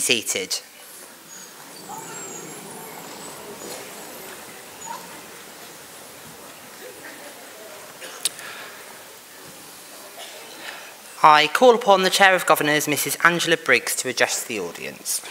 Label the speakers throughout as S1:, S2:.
S1: be seated. I call upon the Chair of Governors, Mrs. Angela Briggs, to address the audience.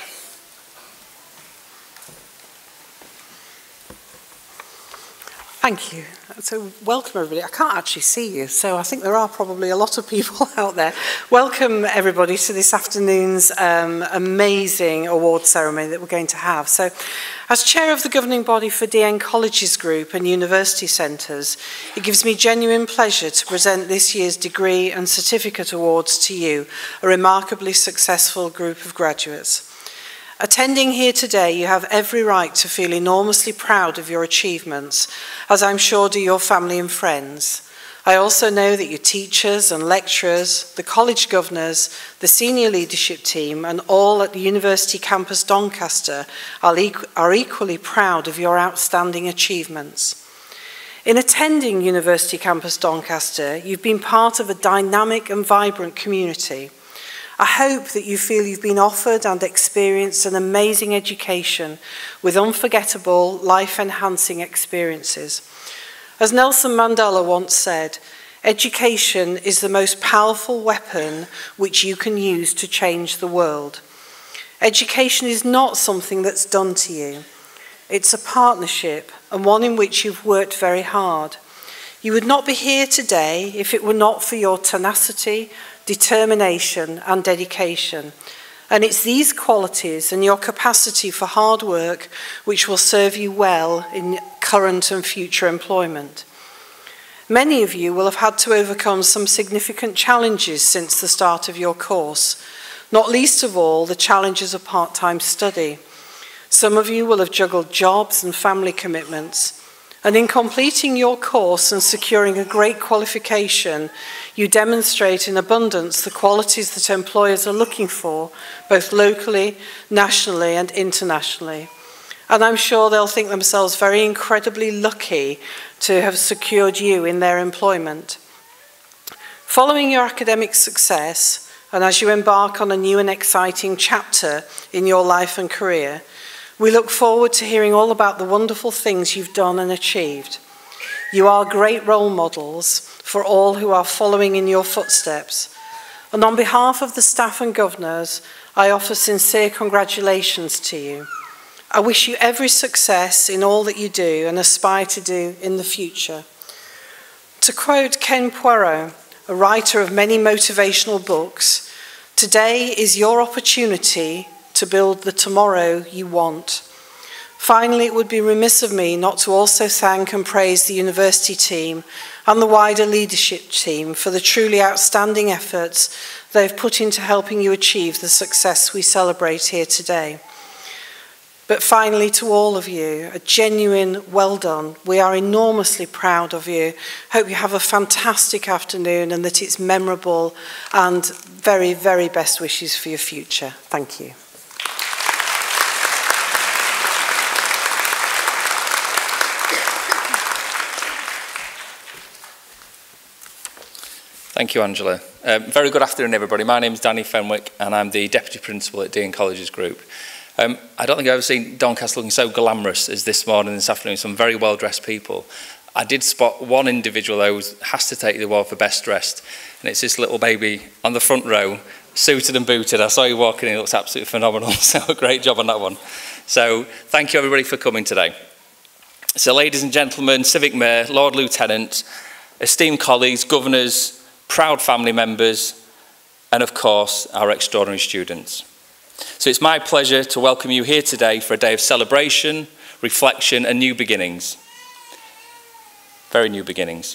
S2: Thank you. So welcome everybody. I can't actually see you, so I think there are probably a lot of people out there. Welcome everybody to this afternoon's amazing award ceremony that we're going to have. So as Chair of the Governing Body for DN Colleges Group and University Centres, it gives me genuine pleasure to present this year's degree and certificate awards to you, a remarkably successful group of graduates. Attending here today, you have every right to feel enormously proud of your achievements, as I'm sure do your family and friends. I also know that your teachers and lecturers, the college governors, the senior leadership team, and all at the University Campus Doncaster are equally proud of your outstanding achievements. In attending University Campus Doncaster, you've been part of a dynamic and vibrant community. I hope that you feel you've been offered and experienced an amazing education with unforgettable, life-enhancing experiences. As Nelson Mandela once said, education is the most powerful weapon which you can use to change the world. Education is not something that's done to you. It's a partnership, and one in which you've worked very hard. You would not be here today if it were not for your tenacity, determination and dedication. And it's these qualities and your capacity for hard work which will serve you well in current and future employment. Many of you will have had to overcome some significant challenges since the start of your course, not least of all the challenges of part-time study. Some of you will have juggled jobs and family commitments. And in completing your course and securing a great qualification, you demonstrate in abundance the qualities that employers are looking for, both locally, nationally and internationally. And I'm sure they'll think themselves very incredibly lucky to have secured you in their employment. Following your academic success, and as you embark on a new and exciting chapter in your life and career, we look forward to hearing all about the wonderful things you've done and achieved. You are great role models for all who are following in your footsteps. And on behalf of the staff and governors, I offer sincere congratulations to you. I wish you every success in all that you do and aspire to do in the future. To quote Ken Poirot, a writer of many motivational books, today is your opportunity to build the tomorrow you want. Finally, it would be remiss of me not to also thank and praise the university team and the wider leadership team for the truly outstanding efforts they've put into helping you achieve the success we celebrate here today. But finally, to all of you, a genuine well done. We are enormously proud of you. Hope you have a fantastic afternoon and that it's memorable, and very, very best wishes for your future. Thank you.
S3: Thank you, Angela. Very good afternoon, everybody. My name is Danny Fenwick, and I'm the Deputy Principal at DN Colleges Group. I don't think I've ever seen Doncaster looking so glamorous as this morning, this afternoon. Some very well-dressed people. I did spot one individual, though, who has to take the award for best dressed, and it's this little baby on the front row, suited and booted. I saw you walking in, it looks absolutely phenomenal, so a great job on that one. So thank you, everybody, for coming today. So, ladies and gentlemen, Civic Mayor, Lord Lieutenant, esteemed colleagues, governors, proud family members, and of course, our extraordinary students. So it's my pleasure to welcome you here today for a day of celebration, reflection, and new beginnings. Very new beginnings.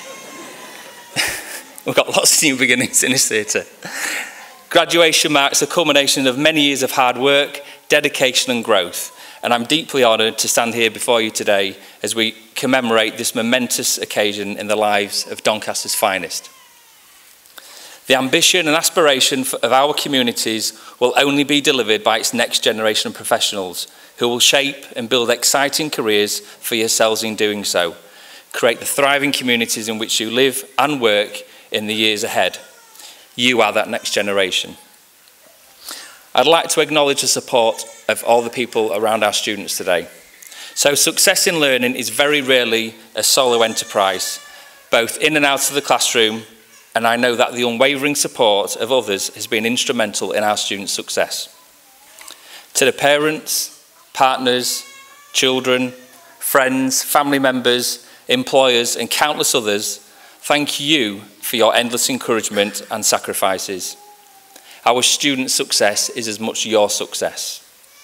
S3: We've got lots of new beginnings in this theatre. Graduation marks the culmination of many years of hard work, dedication, and growth. And I'm deeply honoured to stand here before you today as we commemorate this momentous occasion in the lives of Doncaster's finest. The ambition and aspiration of our communities will only be delivered by its next generation of professionals who will shape and build exciting careers for yourselves in doing so. Create the thriving communities in which you live and work in the years ahead. You are that next generation. I'd like to acknowledge the support of all the people around our students today. So success in learning is very rarely a solo enterprise, both in and out of the classroom, and I know that the unwavering support of others has been instrumental in our students' success. To the parents, partners, children, friends, family members, employers, and countless others, thank you for your endless encouragement and sacrifices. Our students' success is as much your success.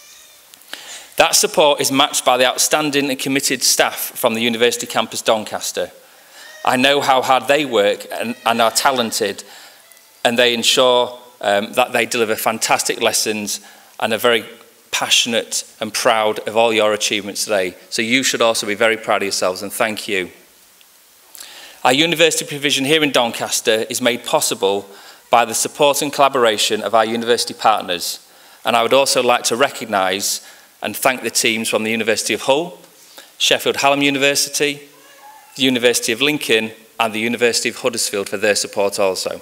S3: That support is matched by the outstanding and committed staff from the University Campus Doncaster. I know how hard they work and are talented, and they ensure that they deliver fantastic lessons and are very passionate and proud of all your achievements today. So you should also be very proud of yourselves, and thank you. Our university provision here in Doncaster is made possible by the support and collaboration of our university partners, and I would also like to recognise and thank the teams from the University of Hull, Sheffield Hallam University, the University of Lincoln and the University of Huddersfield for their support also.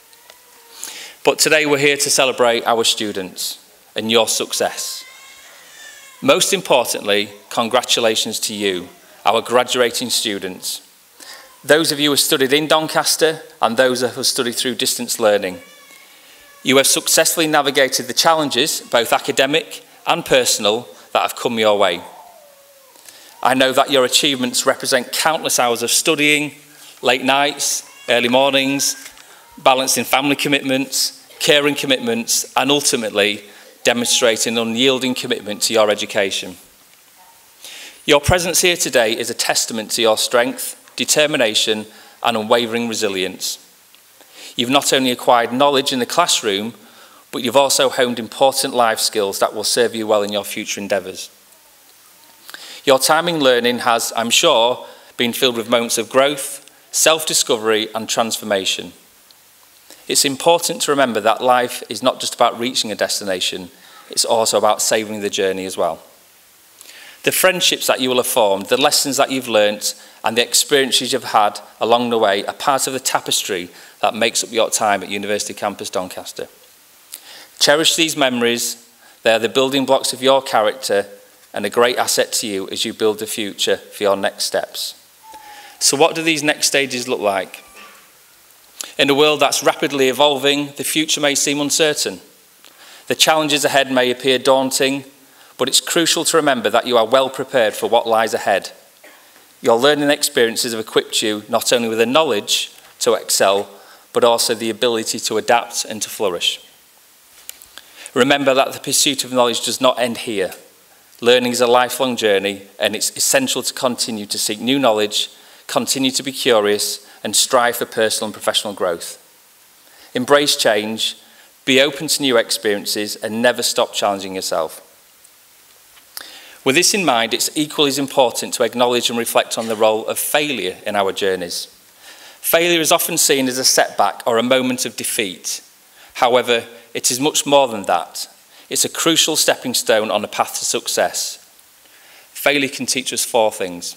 S3: But today we're here to celebrate our students and your success. Most importantly, congratulations to you, our graduating students. Those of you who have studied in Doncaster and those who have studied through distance learning. You have successfully navigated the challenges, both academic and personal, that have come your way. I know that your achievements represent countless hours of studying, late nights, early mornings, balancing family commitments, caring commitments, and ultimately demonstrating an unyielding commitment to your education. Your presence here today is a testament to your strength, determination, and unwavering resilience. You've not only acquired knowledge in the classroom, but you've also honed important life skills that will serve you well in your future endeavours. Your time in learning has, I'm sure, been filled with moments of growth, self-discovery and transformation. It's important to remember that life is not just about reaching a destination, it's also about savouring the journey as well. The friendships that you will have formed, the lessons that you've learnt, and the experiences you've had along the way are part of the tapestry that makes up your time at University Campus Doncaster. Cherish these memories. They are the building blocks of your character and a great asset to you as you build the future for your next steps. So what do these next stages look like? In a world that's rapidly evolving, the future may seem uncertain. The challenges ahead may appear daunting, but it's crucial to remember that you are well prepared for what lies ahead. Your learning experiences have equipped you not only with the knowledge to excel, but also the ability to adapt and to flourish. Remember that the pursuit of knowledge does not end here. Learning is a lifelong journey, and it's essential to continue to seek new knowledge, continue to be curious, and strive for personal and professional growth. Embrace change, be open to new experiences, and never stop challenging yourself. With this in mind, it's equally as important to acknowledge and reflect on the role of failure in our journeys. Failure is often seen as a setback or a moment of defeat. However, it is much more than that. It's a crucial stepping stone on the path to success. Failure can teach us 4 things.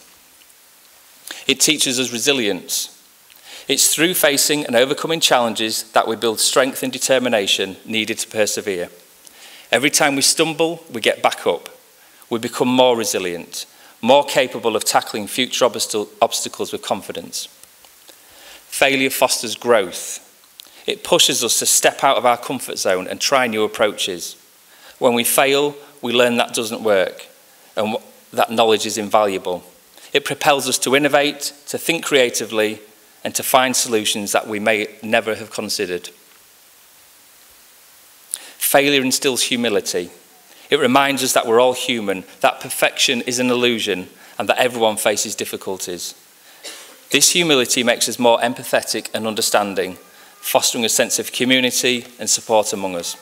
S3: It teaches us resilience. It's through facing and overcoming challenges that we build strength and determination needed to persevere. Every time we stumble, we get back up. We become more resilient, more capable of tackling future obstacles with confidence. Failure fosters growth. It pushes us to step out of our comfort zone and try new approaches. When we fail, we learn that doesn't work and that knowledge is invaluable. It propels us to innovate, to think creatively, and to find solutions that we may never have considered. Failure instills humility. It reminds us that we're all human, that perfection is an illusion, and that everyone faces difficulties. This humility makes us more empathetic and understanding, fostering a sense of community and support among us.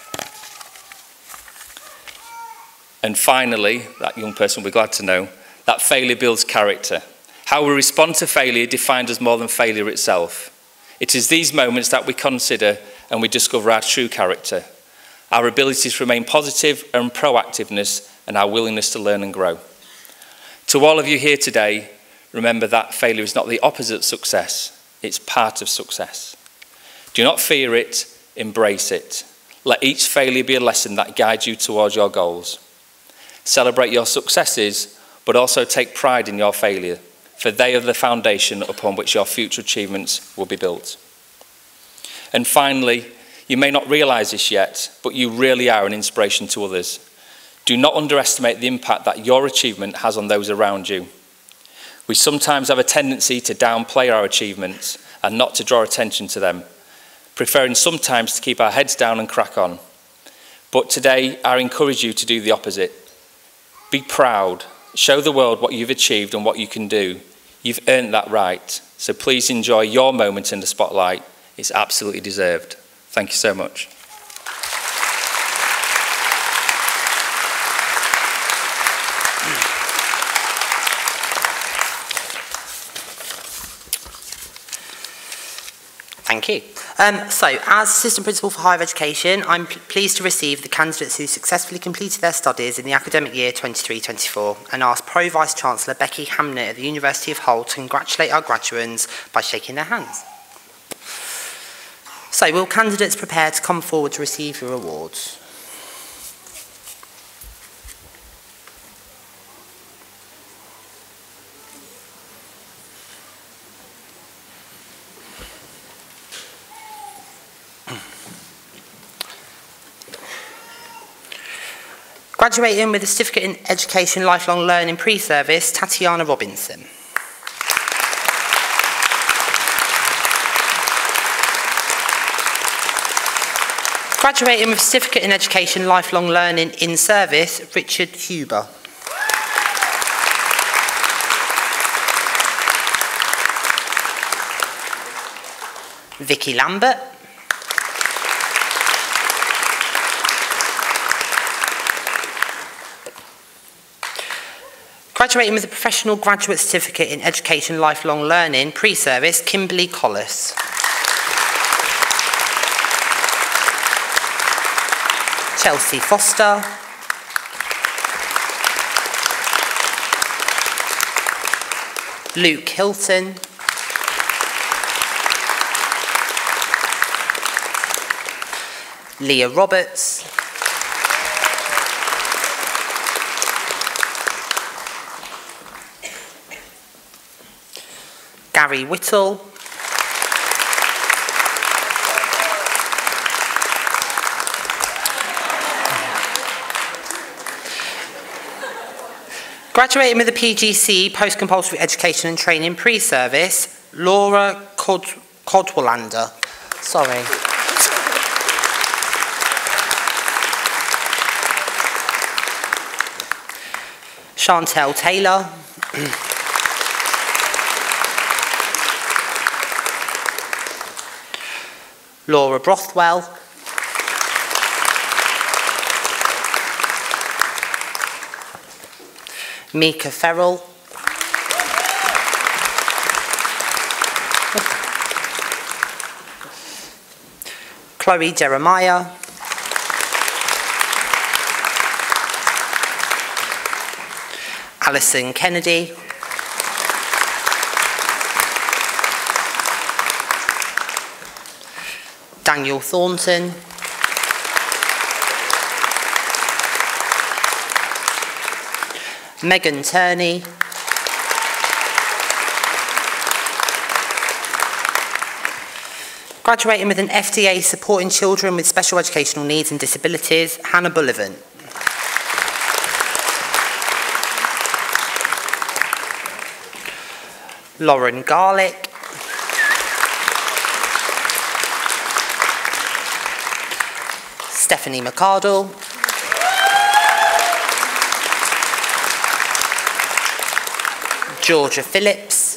S3: And finally, that young person will be glad to know, that failure builds character. How we respond to failure defines us more than failure itself. It is these moments that we consider and we discover our true character, our ability to remain positive and proactiveness, and our willingness to learn and grow. To all of you here today, remember that failure is not the opposite of success, it's part of success. Do not fear it, embrace it. Let each failure be a lesson that guides you towards your goals. Celebrate your successes, but also take pride in your failure, for they are the foundation upon which your future achievements will be built. And finally, you may not realise this yet, but you really are an inspiration to others. Do not underestimate the impact that your achievement has on those around you. We sometimes have a tendency to downplay our achievements and not to draw attention to them, preferring sometimes to keep our heads down and crack on. But today, I encourage you to do the opposite. Be proud. Show the world what you've achieved and what you can do. You've earned that right. So please enjoy your moment in the spotlight. It's absolutely deserved. Thank you so much.
S1: Thank you. So, as Assistant Principal for Higher Education, I'm pleased to receive the candidates who successfully completed their studies in the academic year 23-24 and ask Pro Vice-Chancellor Becky Hamnett of the University of Hull to congratulate our graduates by shaking their hands. So, will candidates prepare to come forward to receive your awards? Graduating with a Certificate in Education Lifelong Learning Pre-Service, Tatiana Robinson. Graduating with a Certificate in Education Lifelong Learning in Service, Richard Huber. Vicky Lambert. Graduating with a Professional Graduate Certificate in Education Lifelong Learning Pre-Service, Kimberly Collis. Chelsea Foster. Luke Hilton. Leah Roberts. Gary Whittle. Graduating with a PGC, Post-Compulsory Education and Training Pre-Service, Laura Codwallander. Sorry. Chantel Taylor. Laura Brothwell. Mika Ferrell. Chloe Jeremiah. Alison Kennedy. Daniel Thornton. Megan Turney. Graduating with an FDA Supporting Children with Special Educational Needs and Disabilities, Hannah Bullivant. Lauren Garlick. Stephanie McArdle. Georgia Phillips.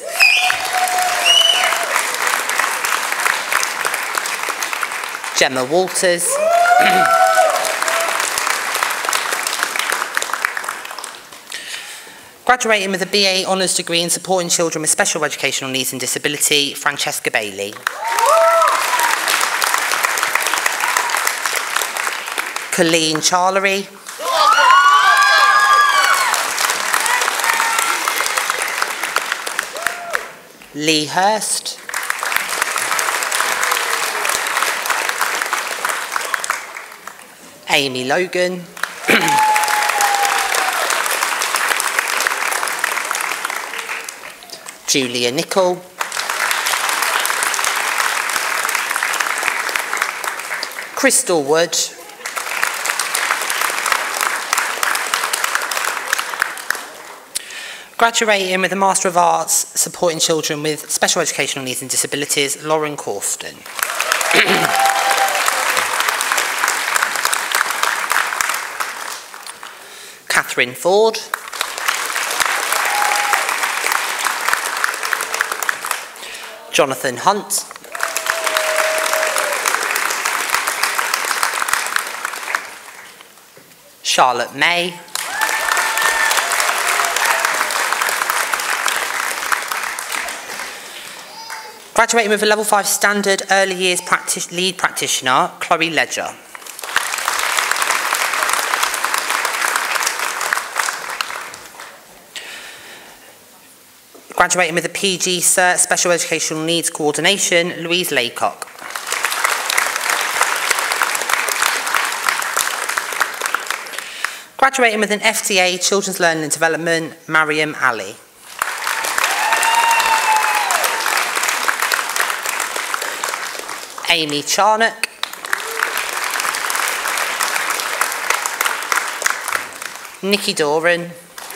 S1: Gemma Walters. Graduating with a BA Honours degree in Supporting Children with Special Educational Needs and Disability, Francesca Bailey. Colleen Charlery. Lee Hurst. Amy Logan. Julia Nicol. Crystal Wood. Graduating with a Master of Arts supporting children with special educational needs and disabilities, Lauren Corston. Catherine Ford. Jonathan Hunt. Charlotte May. Graduating with a Level 5 Standard Early Years Lead Practitioner, Chloe Ledger. Graduating with a PG Cert Special Educational Needs Coordination, Louise Laycock. Graduating with an FTA Children's Learning and Development, Mariam Ali. Amy Charnock. Nikki Doran.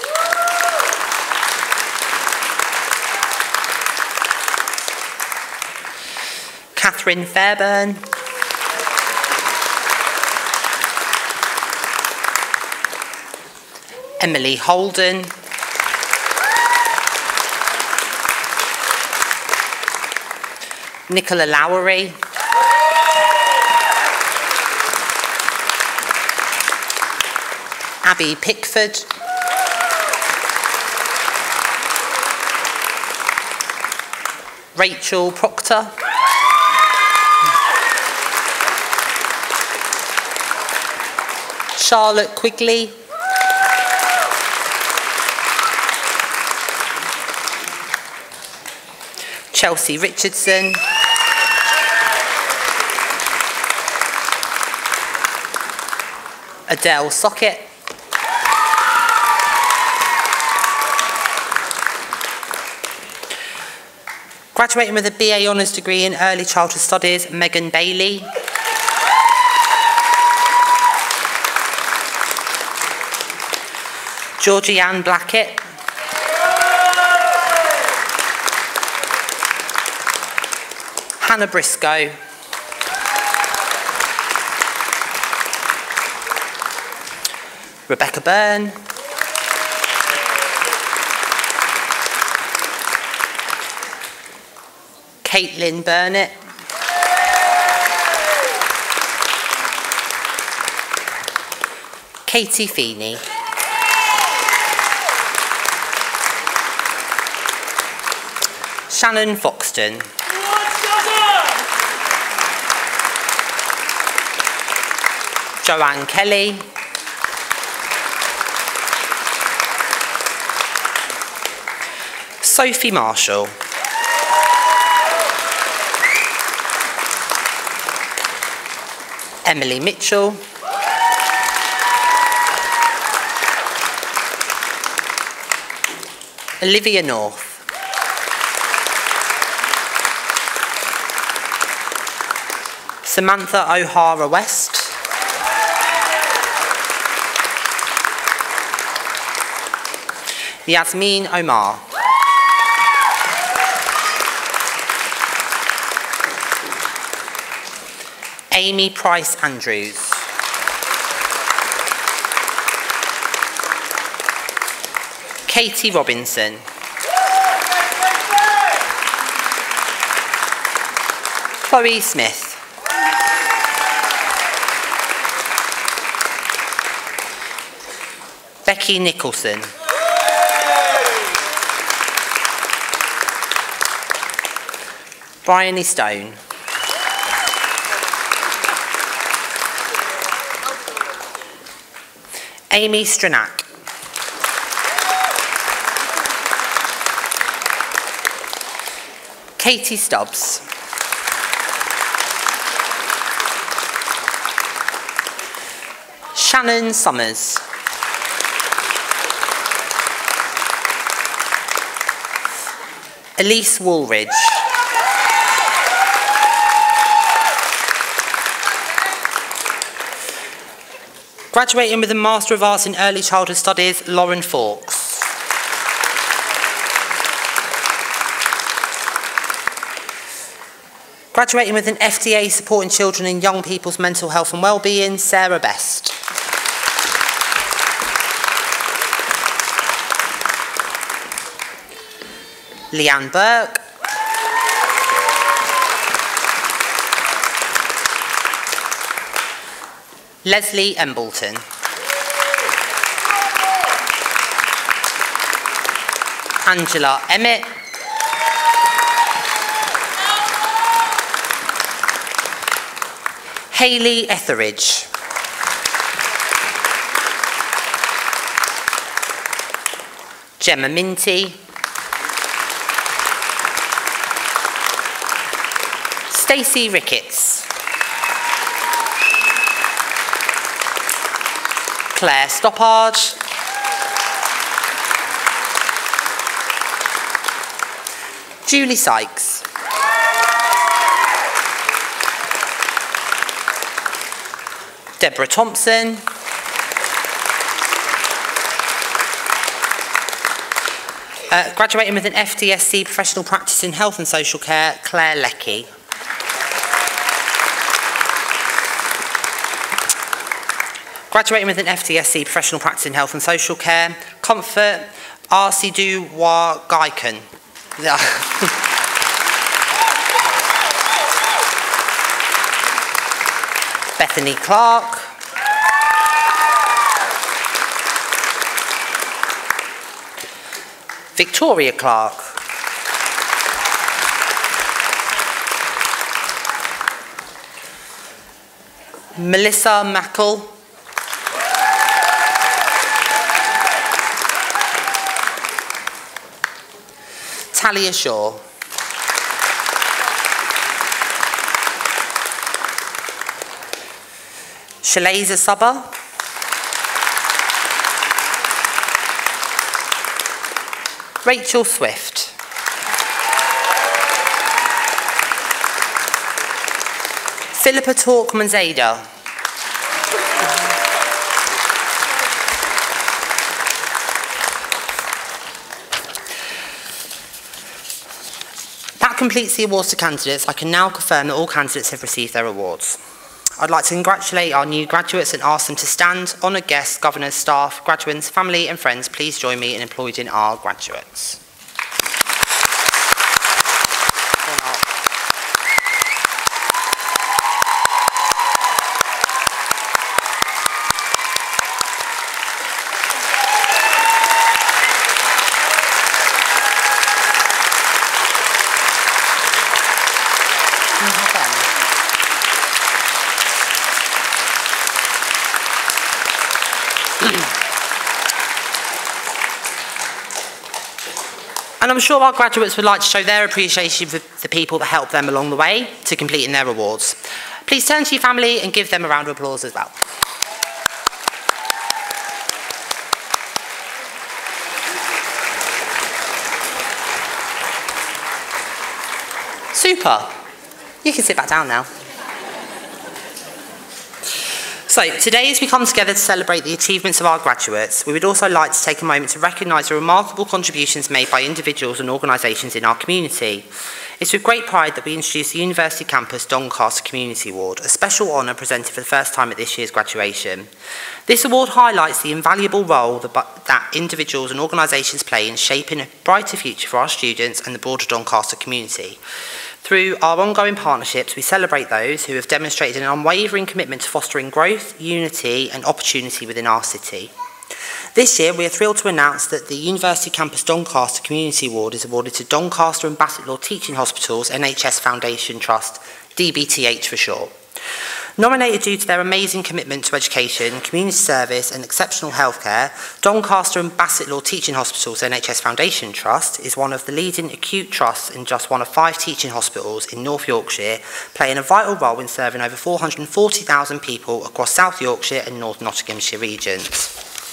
S1: Catherine Fairburn. Emily Holden. Nicola Lowery. Abby Pickford. Rachel Proctor. Charlotte Quigley. Chelsea Richardson. Adele Socket. Graduating with a BA Honours degree in Early Childhood Studies, Megan Bailey. Georgie-Anne Blackett. Hannah Briscoe. Rebecca Byrne. Caitlin Burnett. Katie Feeney. Shannon Foxton. Joanne Kelly. Sophie Marshall. Emily Mitchell. Olivia North. Samantha O'Hara West. Yasmin Omar. Amy Price Andrews. Katie Robinson. Chloe Smith. Becky Nicholson. Bryony Stone. Amy Stranack. Katie Stubbs. Shannon Summers. Elise Woolridge. Graduating with a Master of Arts in Early Childhood Studies, Lauren Fawkes. Graduating with an FDA supporting children and young people's mental health and wellbeing, Sarah Best. Leanne Burke. Leslie Embleton. Angela Emmett. Hayley Etheridge. Gemma Minty. Stacey Ricketts. Claire Stoppard. Julie Sykes. Deborah Thompson. Graduating with an FDSC Professional Practice in Health and Social Care, Claire Leckie. Graduating with an FDSC Professional Practice in Health and Social Care, Comfort Arsidou Gaikan. Bethany Clark. Victoria Clark. Melissa Mackle. Talia Shaw. Shalaza Subba. Rachel Swift. Philippa Torkman-Zada. That completes the awards to candidates. I can now confirm that all candidates have received their awards. I'd like to congratulate our new graduates and ask them to stand. Honoured guests, governors, staff, graduates, family and friends, please join me in applauding our graduates. And I'm sure our graduates would like to show their appreciation for the people that helped them along the way to completing their awards. Please turn to your family and give them a round of applause as well. Super. You can sit back down now. So, today as we come together to celebrate the achievements of our graduates, we would also like to take a moment to recognise the remarkable contributions made by individuals and organisations in our community. It's with great pride that we introduce the University Campus Doncaster Community Award, a special honour presented for the first time at this year's graduation. This award highlights the invaluable role that individuals and organisations play in shaping a brighter future for our students and the broader Doncaster community. Through our ongoing partnerships, we celebrate those who have demonstrated an unwavering commitment to fostering growth, unity and opportunity within our city. This year, we are thrilled to announce that the University Campus Doncaster Community Award is awarded to Doncaster and Bassetlaw Teaching Hospitals NHS Foundation Trust, DBTH for short. Nominated due to their amazing commitment to education, community service and exceptional healthcare, Doncaster and Bassetlaw Teaching Hospitals NHS Foundation Trust is one of the leading acute trusts in just one of 5 teaching hospitals in North Yorkshire, playing a vital role in serving over 440,000 people across South Yorkshire and North Nottinghamshire regions.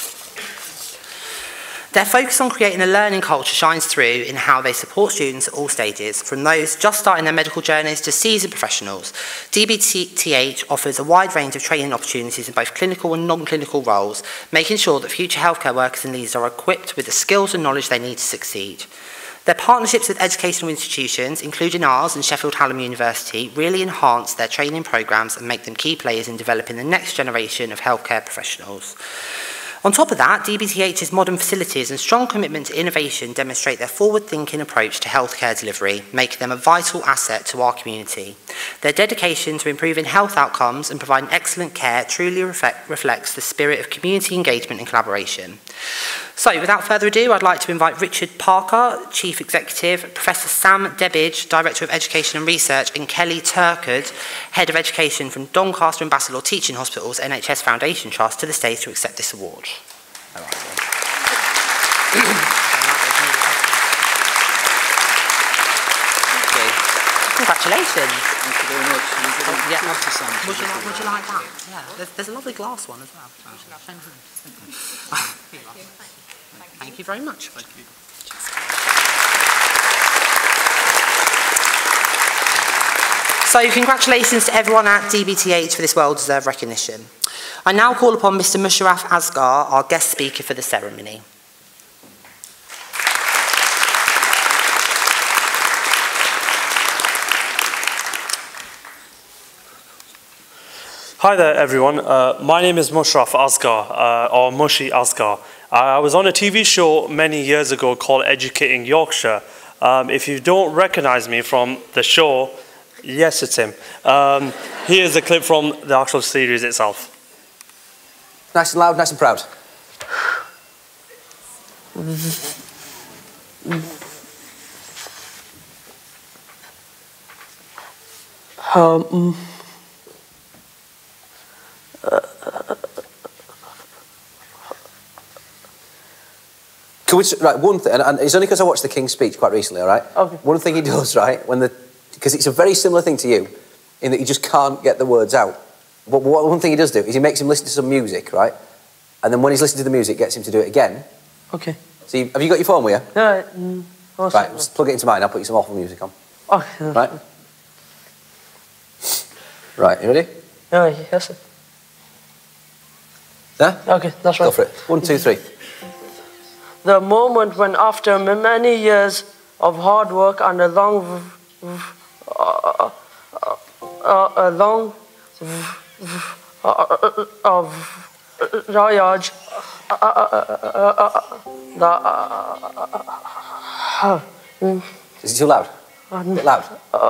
S1: Their focus on creating a learning culture shines through in how they support students at all stages, from those just starting their medical journeys to seasoned professionals. DBTH offers a wide range of training opportunities in both clinical and non-clinical roles, making sure that future healthcare workers and leaders are equipped with the skills and knowledge they need to succeed. Their partnerships with educational institutions, including ours and Sheffield Hallam University, really enhance their training programmes and make them key players in developing the next generation of healthcare professionals. On top of that, DBTH's modern facilities and strong commitment to innovation demonstrate their forward-thinking approach to healthcare delivery, making them a vital asset to our community. Their dedication to improving health outcomes and providing excellent care truly reflects the spirit of community engagement and collaboration. So, without further ado, I'd like to invite Richard Parker, Chief Executive, Professor Sam Debbage, Director of Education and Research, and Kelly Turkard, Head of Education from Doncaster and Bassetlaw Teaching Hospitals NHS Foundation Trust, to the stage to accept this award. Congratulations.
S4: Thank you very much.
S1: Would you like that? Yeah. There's a lovely glass one as well. Thank you very much. Thank you. So congratulations to everyone at DBTH for this well-deserved recognition. I now call upon Mr. Musharraf Asghar, our guest speaker for the ceremony.
S5: Hi there everyone, my name is Musharraf Asghar, or Mushi Asghar. I was on a TV show many years ago called Educating Yorkshire. If you don't recognise me from the show, yes it's him. Here's a clip from the actual series itself.
S4: Nice and loud, nice and proud. Can we, right, one thing, and it's only because I watched the King's speech quite recently, all right?
S2: Okay.
S4: One thing he does, right, because it's a very similar thing to you, in that he just can't get the words out. But one thing he does do is he makes him listen to some music, right? And then when he's listening to the music, gets him to do it again.
S2: Okay.
S4: So have you got your phone with you?
S2: No.
S4: Right, just plug it into mine, I'll put you some awful music on.
S2: Okay.
S4: Right? Right, you ready?
S2: Yes, sir.
S4: Yeah?
S2: Okay, that's right.
S4: Go for it. 1, 2, 3.
S2: The moment when, after many years of hard work and a long voyage,
S4: Is it too loud? A bit loud.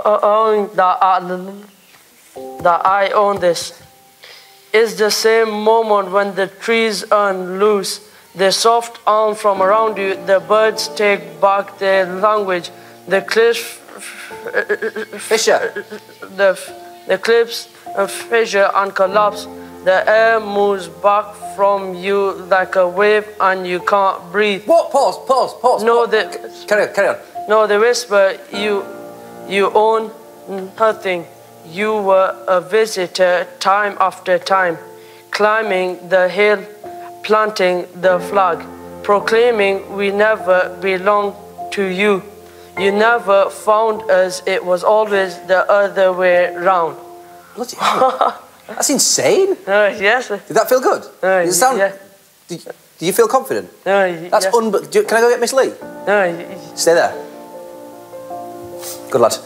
S2: That I own this, is the same moment when the trees unloose their soft arm from around you, the birds take back their language, the cliffs
S4: Fisher.
S2: the cliffs fissure and collapse, the air moves back from you like a wave and you can't breathe.
S4: What? Pause.
S2: No,
S4: Carry on.
S2: No, they whisper, you own nothing. You were a visitor time after time, climbing the hill, planting the flag, proclaiming we never belong to you. You never found us, it was always the other way round.
S4: Bloody hell. That's insane.
S2: Yes.
S4: Did that feel good? Does it sound,
S2: Yeah.
S4: do you feel confident? That's
S2: Yes.
S4: Can I go get Miss Lee? Stay there. Good lad.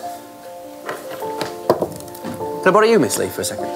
S4: Can I borrow you, Miss Lee, for a second?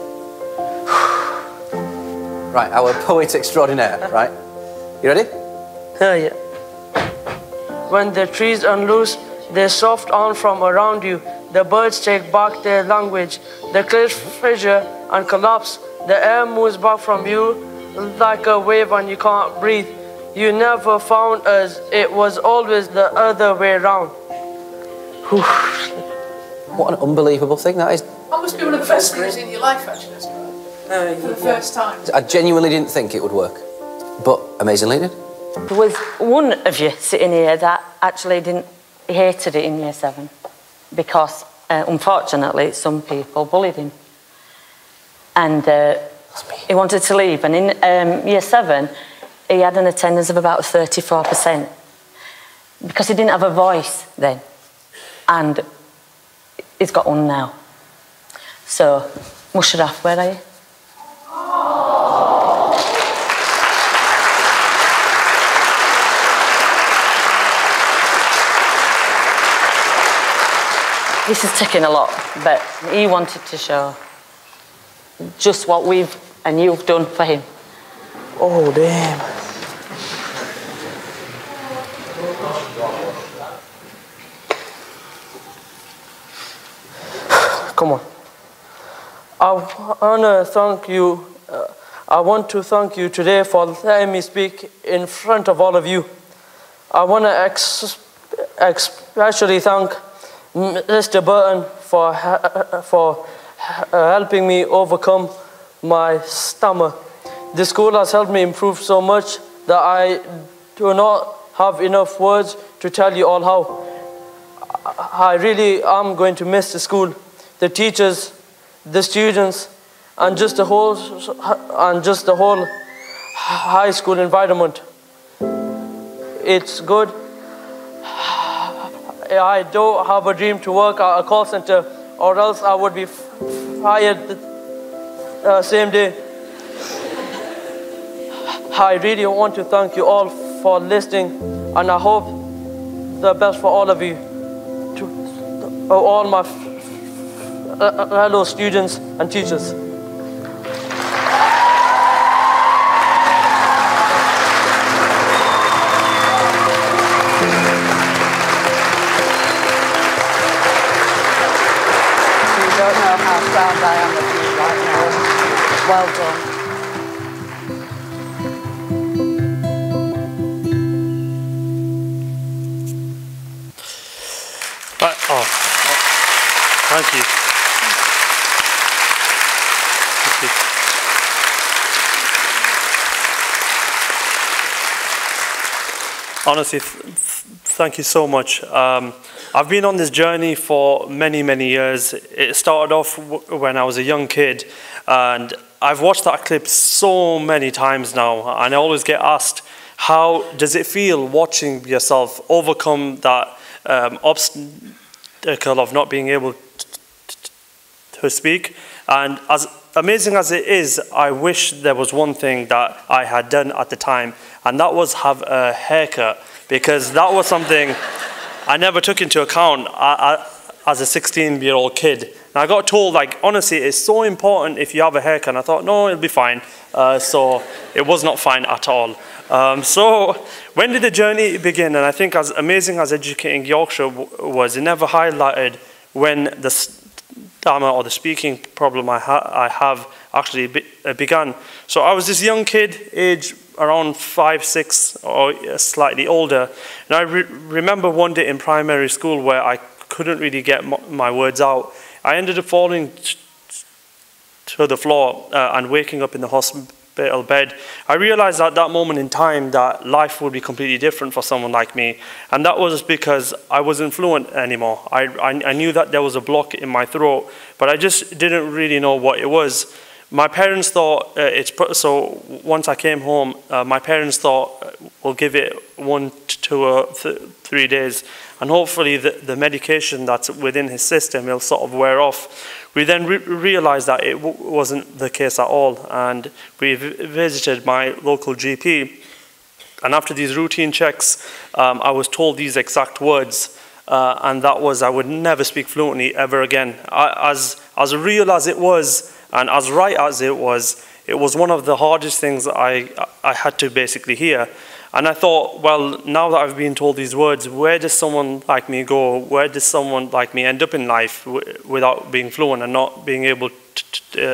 S4: Right, our poet extraordinaire, right? You ready?
S2: Yeah. When the trees unloose their soft arm from around you, the birds take back their language, the cliffs fissure and collapse, the air moves back from you like a wave and you can't breathe. You never found us, it was always the other way round.
S4: What an unbelievable thing that is.
S6: That must be one of the best memories in your life, actually, isn't it? For the first time.
S4: I genuinely didn't think it would work, but amazingly it did.
S7: There was one of you sitting here that actually hated it in year 7 because, unfortunately, some people bullied him. And he wanted to leave. And in year 7, he had an attendance of about 34% because he didn't have a voice then. And he's got one now. So, Musharraf, where are you? This is taking a lot, but he wanted to show just what we've and you've done for him.
S8: Oh, damn. Come on. I want to thank you today for letting me speak in front of all of you. I want to especially thank Mr. Burton for helping me overcome my stammer. The school has helped me improve so much that I do not have enough words to tell you all how. I really am going to miss the school, the teachers, the students, and just the whole high school environment. It's good. I don't have a dream to work at a call center, or else I would be fired the same day. I really want to thank you all for listening, and I hope the best for all of you, to all my fellow students and teachers.
S2: I am with you right now. Well done.
S5: Thank you. Honestly, thank you so much. I've been on this journey for many, many years. It started off when I was a young kid, and I've watched that clip so many times now, and I always get asked, how does it feel watching yourself overcome that obstacle of not being able to speak? And as amazing as it is, I wish there was one thing that I had done at the time, and that was have a haircut, because that was something I never took into account as a 16-year-old kid. And I got told, like, honestly, it's so important if you have a haircut. And I thought, no, it'll be fine. So it was not fine at all. So when did the journey begin? And I think as amazing as Educating Yorkshire was, it never highlighted when the stammer or the speaking problem I have actually began. So I was this young kid, age around 5, 6, or slightly older. And I remember one day in primary school where I couldn't really get my words out. I ended up falling to the floor and waking up in the hospital bed. I realized at that moment in time that life would be completely different for someone like me. And that was because I wasn't fluent anymore. I knew that there was a block in my throat, but I just didn't really know what it was. My parents thought, so once I came home, my parents thought, we'll give it 1 to 3 days, and hopefully the medication that's within his system will sort of wear off. We then realized that it wasn't the case at all, and we visited my local GP, and after these routine checks, I was told these exact words, and that was, I would never speak fluently ever again. As real as it was, and as right as it was one of the hardest things I had to basically hear. And I thought, well, now that I've been told these words, where does someone like me go? Where does someone like me end up in life without being fluent and not being able to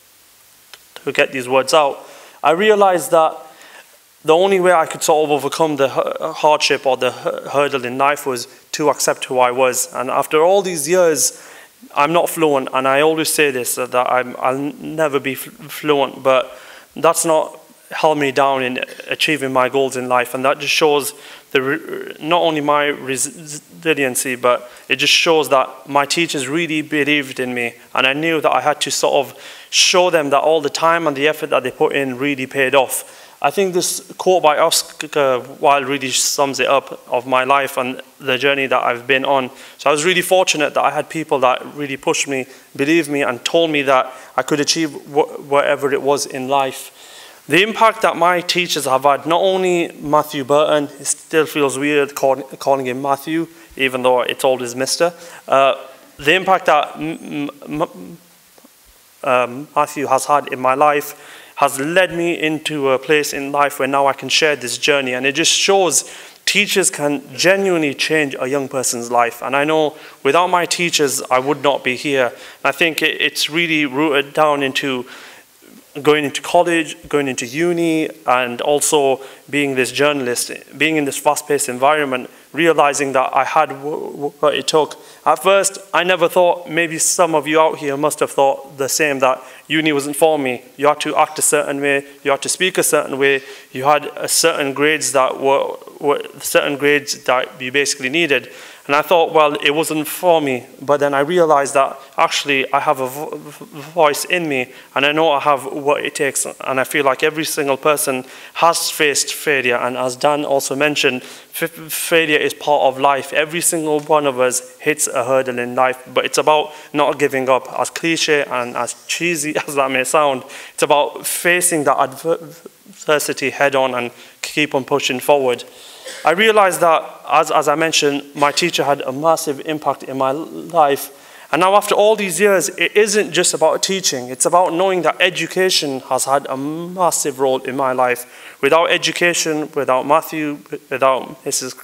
S5: get these words out? I realized that the only way I could sort of overcome the hardship or the hurdle in life was to accept who I was. And after all these years, I'm not fluent, and I always say this, that I'll never be fluent, but that's not held me down in achieving my goals in life, and that just shows not only my resiliency, but it just shows that my teachers really believed in me, and I knew that I had to sort of show them that all the time and the effort that they put in really paid off. I think this quote by Oscar Wilde really sums it up of my life and the journey that I've been on. So I was really fortunate that I had people that really pushed me, believed me, and told me that I could achieve whatever it was in life. The impact that my teachers have had, not only Matthew Burton, it still feels weird calling him Matthew, even though it's always Mr. The impact that Matthew has had in my life has led me into a place in life where now I can share this journey, and it just shows teachers can genuinely change a young person's life. And I know without my teachers I would not be here. I think it's really rooted down into going into college, going into uni, and also being this journalist, being in this fast-paced environment, realizing that I had what it took. At first, I never thought, maybe some of you out here must have thought the same, that uni wasn't for me. You had to act a certain way, you had to speak a certain way, you had certain grades that were certain grades that you basically needed. And I thought, well, it wasn't for me. But then I realized that actually I have a voice in me, and I know I have what it takes. And I feel like every single person has faced failure. And as Dan also mentioned, failure is part of life. Every single one of us hits a hurdle in life, but it's about not giving up. As cliche and as cheesy as that may sound, it's about facing that adversity head on and keep on pushing forward. I realized that, as I mentioned, my teacher had a massive impact in my life. And now after all these years, it isn't just about teaching. It's about knowing that education has had a massive role in my life. Without education, without Matthew, without Mrs.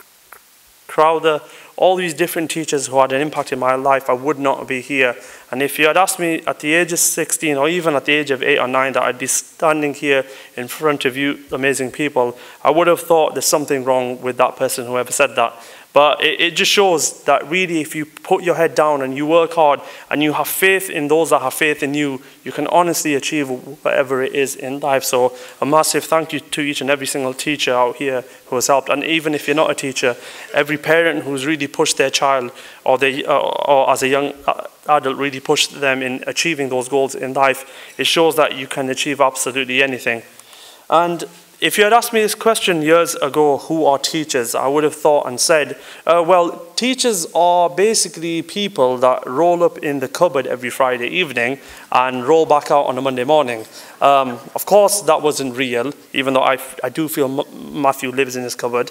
S5: Crowther, all these different teachers who had an impact in my life, I would not be here. And if you had asked me at the age of 16 or even at the age of 8 or 9 that I'd be standing here in front of you amazing people, I would have thought there's something wrong with that person who ever said that. But it just shows that really if you put your head down and you work hard and you have faith in those that have faith in you, you can honestly achieve whatever it is in life. So a massive thank you to each and every single teacher out here who has helped. And even if you're not a teacher, every parent who's really pushed their child or as a young adult really pushed them in achieving those goals in life, it shows that you can achieve absolutely anything. And if you had asked me this question years ago, who are teachers, I would have thought and said, well, teachers are basically people that roll up in the cupboard every Friday evening and roll back out on a Monday morning. Of course, that wasn't real, even though I do feel Matthew lives in his cupboard.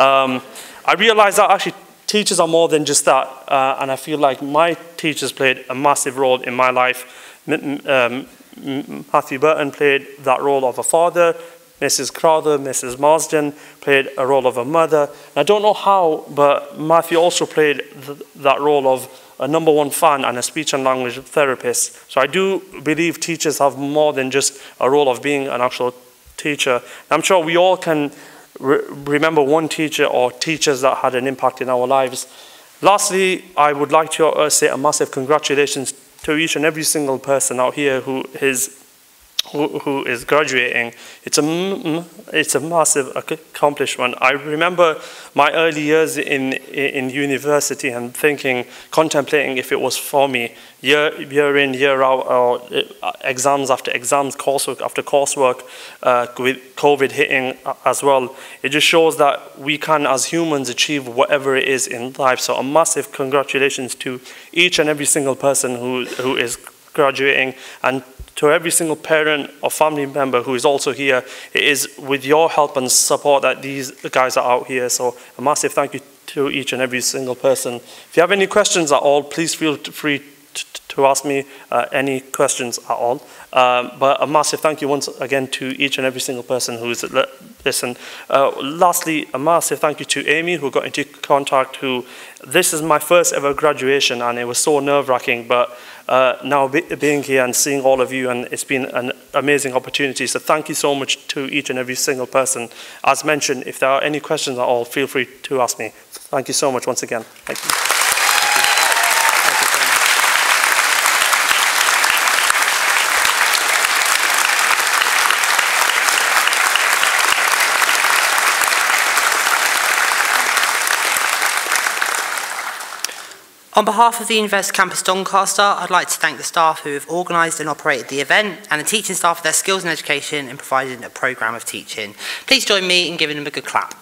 S5: I realized that actually teachers are more than just that, and I feel like my teachers played a massive role in my life. Matthew Burton played that role of a father. Mrs. Crowther, Mrs. Marsden played a role of a mother. And I don't know how, but Matthew also played that role of a #1 fan and a speech and language therapist. So I do believe teachers have more than just a role of being an actual teacher. I'm sure we all can remember one teacher or teachers that had an impact in our lives. Lastly, I would like to say a massive congratulations to each and every single person out here who is graduating. It's a massive accomplishment. I remember my early years in university and contemplating if it was for me, year in, year out, or exams after exams, coursework after coursework, with COVID hitting as well. It just shows that we can, as humans, achieve whatever it is in life. So a massive congratulations to each and every single person who is graduating, and to every single parent or family member who is also here. It is with your help and support that these guys are out here. So a massive thank you to each and every single person. If you have any questions at all, please feel free to ask me any questions at all. But a massive thank you once again to each and every single person who's listened. Lastly, a massive thank you to Amy, who got into contact, this is my first ever graduation, and it was so nerve-wracking, but now being here and seeing all of you, and it's been an amazing opportunity. So thank you so much to each and every single person. As mentioned, if there are any questions at all, feel free to ask me. Thank you so much once again. Thank you. Thank you. Thank you so much.
S1: On behalf of the University Campus Doncaster, I'd like to thank the staff who have organised and operated the event and the teaching staff for their skills and education in providing a programme of teaching. Please join me in giving them a good clap.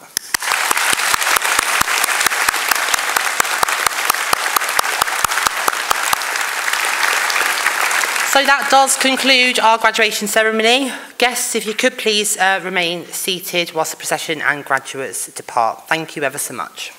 S1: So that does conclude our graduation ceremony. Guests, if you could please remain seated whilst the procession and graduates depart. Thank you ever so much.